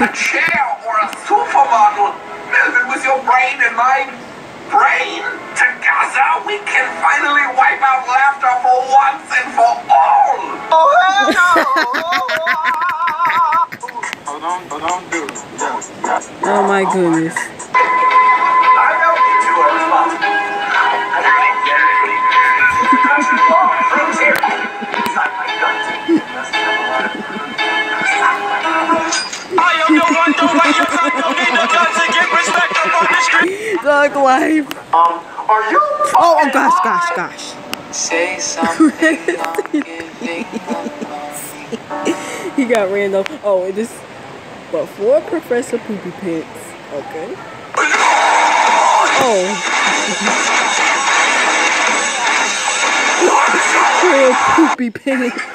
a chair or a supermodel. Melvin, with your brain and my brain together, we can finally wipe out laughter for once and for all. Oh, hell no! Hold on, dude. Oh my goodness. I know you two are responsible. Fruits here. Inside my guts. Must have a lot of I am the one, don't wait your time, don't need no guns to get respect up on the street. Thug life. Are you? Oh gosh. Say something, don't give He got ran over. Oh, it is. But for Professor Poopy Pants. Okay. Oh. Real Poopy Pants.